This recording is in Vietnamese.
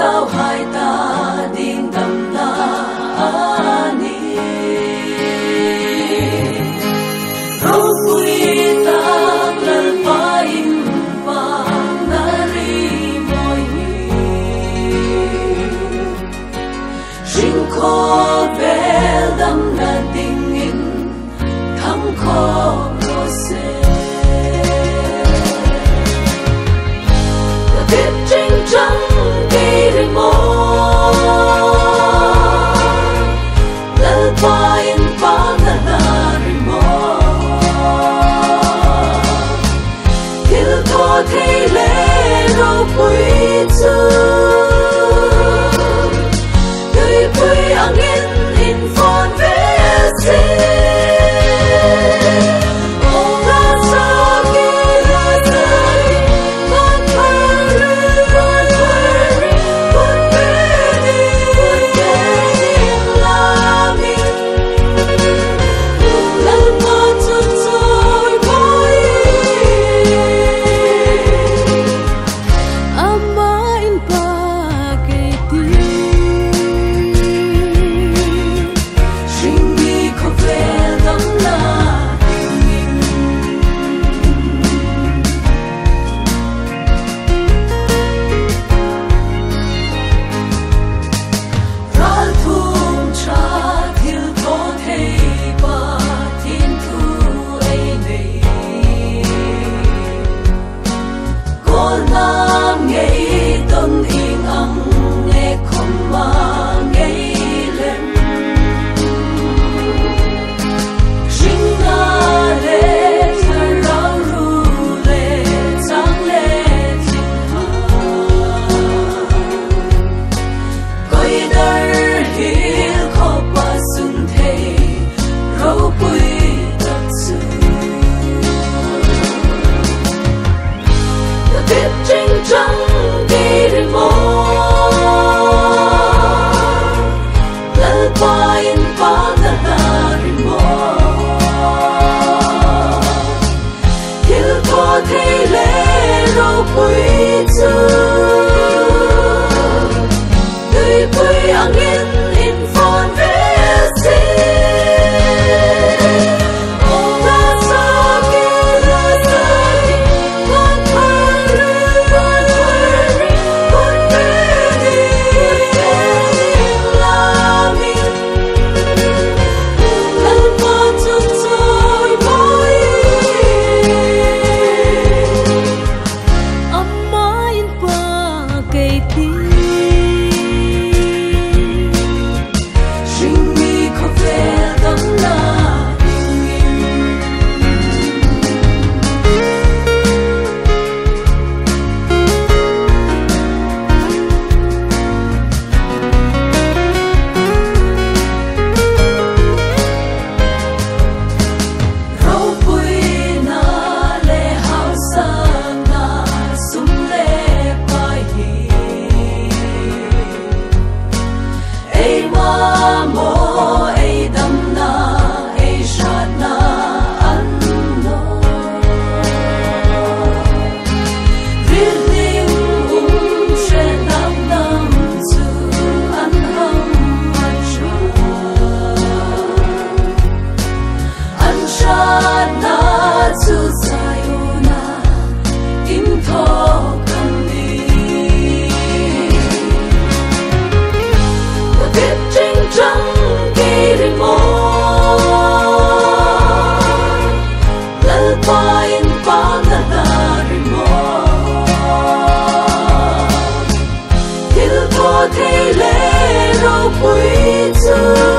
sao hai ta điên đầm na ani râu vui ta lần phai vàng nari môi riêng khó về đầm na tình in thắm khó trăng cây rừng mơ lỡ qua in phá ngã rừng mơ thiếu thọ thấy lệ râu bụi chư người bụi ăn in in phòn về xin trăng cây rừng mơ lỡ qua in phá ngã rừng mơ thiếu thọ thấy lệ râu bụi chư người bụi ăn in in phòn về xin trăng cây rừng mơ lỡ qua in phá ngã rừng mơ thiếu thọ thấy lệ râu bụi chư